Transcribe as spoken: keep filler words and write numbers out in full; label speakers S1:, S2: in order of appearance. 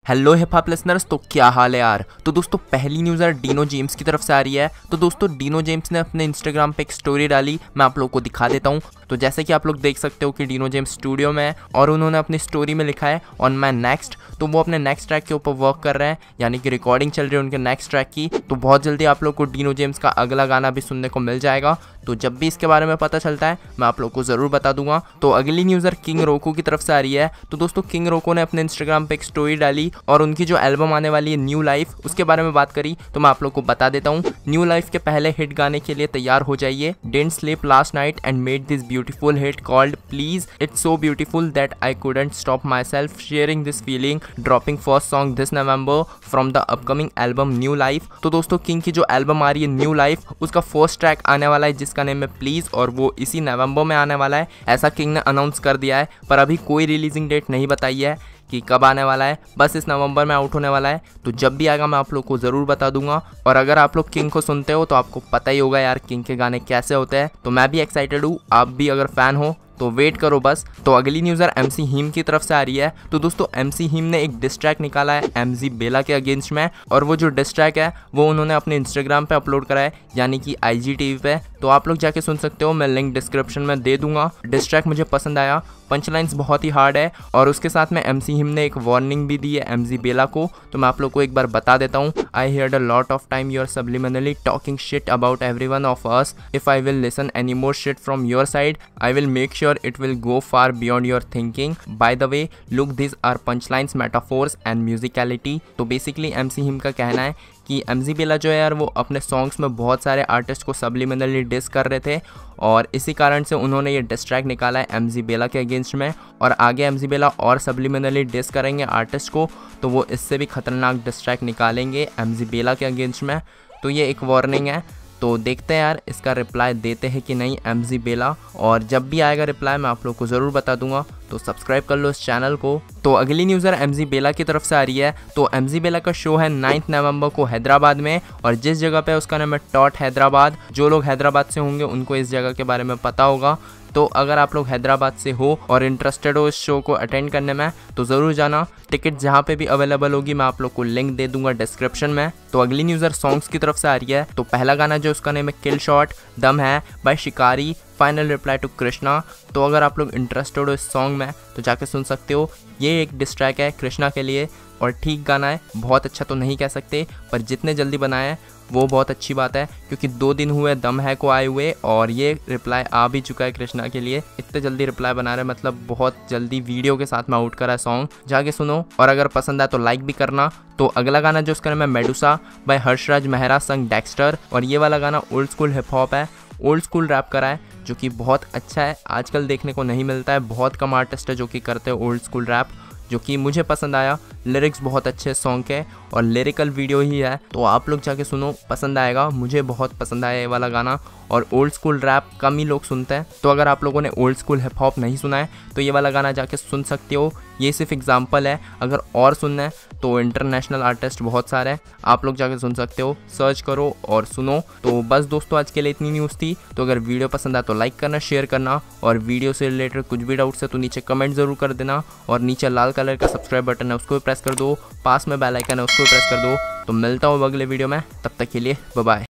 S1: Hello hip hop listeners, तो क्या हाल है यार। तो दोस्तों पहली न्यूज़ यार डीनो जेम्स की तरफ से आ रही है। तो दोस्तों डीनो जेम्स ने अपने इंस्टाग्राम पे एक स्टोरी डाली, मैं आप लोगों को दिखा देता हूँ। तो जैसे कि आप लोग देख सकते हो कि डीनो जेम्स स्टूडियो में है और उन्होंने अपनी स्टोरी में लिखा है ऑन माई नेक्स्ट। तो वो अपने नेक्स्ट ट्रैक के ऊपर वर्क कर रहे हैं, यानी कि रिकॉर्डिंग चल रही है उनके नेक्स्ट ट्रैक की। तो बहुत जल्दी आप लोग को डीनो जेम्स का अगला गाना भी सुनने को मिल जाएगा। तो जब भी इसके बारे में पता चलता है मैं आप लोग को ज़रूर बता दूंगा। तो अगली न्यूज़र किंग रोको की तरफ से आ रही है। तो दोस्तों किंग रोको ने अपने इंस्टाग्राम पे एक स्टोरी डाली और उनकी जो एल्बम आने वाली है न्यू लाइफ, उसके बारे में बात करी। तो मैं आप लोग को बता देता हूँ, न्यू लाइफ के पहले हिट गाने के लिए तैयार हो जाइए। Didn't sleep last night and made this beautiful hit called please, it's so beautiful that I couldn't stop myself sharing this feeling, dropping first song this November from the upcoming album new life. तो दोस्तों King की जो album आ रही है new life, उसका first track आने वाला है जिसका नेम है प्लीज, और वो इसी नवंबर में आने वाला है, ऐसा किंग ने अनाउंस कर दिया है। पर अभी कोई रिलीजिंग डेट नहीं बताई है कि कब आने वाला है, बस इस नवंबर में आउट होने वाला है। तो जब भी आएगा मैं आप लोग को ज़रूर बता दूंगा। और अगर आप लोग किंग को सुनते हो तो आपको पता ही होगा यार किंग के गाने कैसे होते हैं। तो मैं भी एक्साइटेड हूँ, आप भी अगर फैन हो तो वेट करो बस। तो अगली न्यूज़र एमसी हीम की तरफ से आ रही है। तो दोस्तों एमसी हीम ने एक डिस ट्रैक निकाला है एमजी बेला के अगेंस्ट में, और वो जो डिस ट्रैक है वो उन्होंने अपने इंस्टाग्राम पे अपलोड करा है, यानी कि आईजीटीवी पे। तो आप लोग जाके सुन सकते हो, मैं लिंक डिस्क्रिप्शन में दे दूंगा। डिस ट्रैक मुझे पसंद आया, पंच लाइन्स बहुत ही हार्ड है, और उसके साथ में एमसी हिम ने एक वार्निंग भी दी है एमजी बेला को। तो मैं आप लोग को एक बार बता देता हूँ। I heard a lot of time you are subliminally talking shit about everyone of us. If I will listen any more shit from your side, I will make sure it will go far beyond your thinking. By the way, look, these are punchlines, metaphors and musicality. तो basically MC him का कहना है कि MG बेला जो है यार वो अपने सॉन्ग्स में बहुत सारे आर्टिस्ट को सब्लिमिनली डिस कर रहे थे, और इसी कारण से उन्होंने ये डिस ट्रैक निकाला है एमजी बेला के अगेंस्ट में। और आगे एमजी बेला और सब्लिमिनली डिस करेंगे आर्टिस्ट को, तो वो इससे भी खतरनाक डिस ट्रैक निकालेंगे एमजी बेला के अगेंस्ट में। तो ये एक वार्निंग है। तो देखते हैं यार इसका रिप्लाई देते हैं कि नहीं एमजी बेला, और जब भी आएगा रिप्लाई मैं आप लोग को ज़रूर बता दूंगा। तो सब्सक्राइब कर लो इस चैनल को। तो अगली न्यूज़र एमजी बेला की तरफ से आ रही है। तो एमजी बेला का शो है नाइन्थ नवंबर को हैदराबाद में, और जिस जगह पे उसका नाम है टॉट हैदराबाद। जो लोग हैदराबाद से होंगे उनको इस जगह के बारे में पता होगा। तो अगर आप लोग हैदराबाद से हो और इंटरेस्टेड हो इस शो को अटेंड करने में तो ज़रूर जाना। टिकट जहाँ पे भी अवेलेबल होगी मैं आप लोग को लिंक दे दूंगा डिस्क्रिप्शन में। तो अगली न्यूज़र सॉन्ग्स की तरफ से आ रही है। तो पहला गाना जो उसका नेम है किल शॉट दम है बाय शिकारी, फाइनल रिप्लाई टू कृष्णा। तो अगर आप लोग इंटरेस्टेड हो इस सॉन्ग में तो जाके सुन सकते हो। ये एक डिस ट्रैक है कृष्णा के लिए, और ठीक गाना है, बहुत अच्छा तो नहीं कह सकते, पर जितने जल्दी बनाया है वो बहुत अच्छी बात है, क्योंकि दो दिन हुए दम है को आए हुए और ये रिप्लाई आ भी चुका है कृष्णा के लिए। इतने जल्दी रिप्लाई बना रहे, मतलब बहुत जल्दी वीडियो के साथ में आउट करा है सॉन्ग, जाके सुनो। और अगर पसंद आए तो लाइक भी करना। तो अगला गाना जो उसका नाम है मेडुसा बाय हर्षराज मेहरा संग डेक्स्टर, और ये वाला गाना ओल्ड स्कूल हिप हॉप है, ओल्ड स्कूल रैप करा है, जो कि बहुत अच्छा है, आजकल देखने को नहीं मिलता है। बहुत कम आर्टिस्ट है जो कि करते हैं ओल्ड स्कूल रैप, जो कि मुझे पसंद आया। लिरिक्स बहुत अच्छे सॉन्ग के और लिरिकल वीडियो ही है, तो आप लोग जाके सुनो, पसंद आएगा। मुझे बहुत पसंद आया ये वाला गाना, और ओल्ड स्कूल रैप कम ही लोग सुनते हैं। तो अगर आप लोगों ने ओल्ड स्कूल हिप हॉप नहीं सुना है तो ये वाला गाना जाके सुन सकते हो। ये सिर्फ एग्जांपल है, अगर और सुनना है तो इंटरनेशनल आर्टिस्ट बहुत सारे हैं, आप लोग जाके सुन सकते हो, सर्च करो और सुनो। तो बस दोस्तों आज के लिए इतनी न्यूज़ थी। तो अगर वीडियो पसंद आए तो लाइक करना, शेयर करना, और वीडियो से रिलेटेड कुछ भी डाउट्स है तो नीचे कमेंट ज़रूर कर देना। और नीचे लाल कलर का सब्सक्राइब बटन है उसको भी प्रेस कर दो, पास में बेल आइकन है उसको भी प्रेस कर दो। तो मिलता हूँ अगले वीडियो में, तब तक के लिए बाय बाय।